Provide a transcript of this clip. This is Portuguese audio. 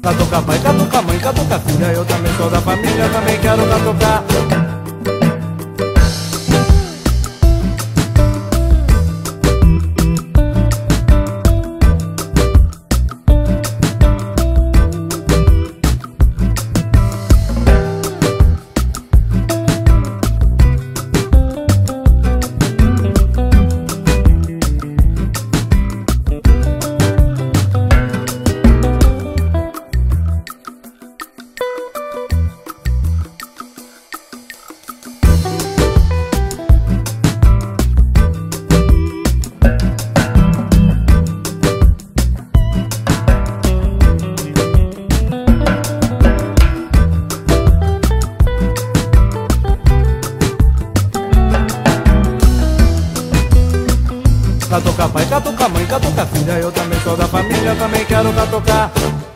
Catuca pai, catuca mãe, catuca filha. Eu também sou da família, também quero catucar. Catuca pai, catuca mãe, catuca filha. Eu também sou da família, também quero catucar.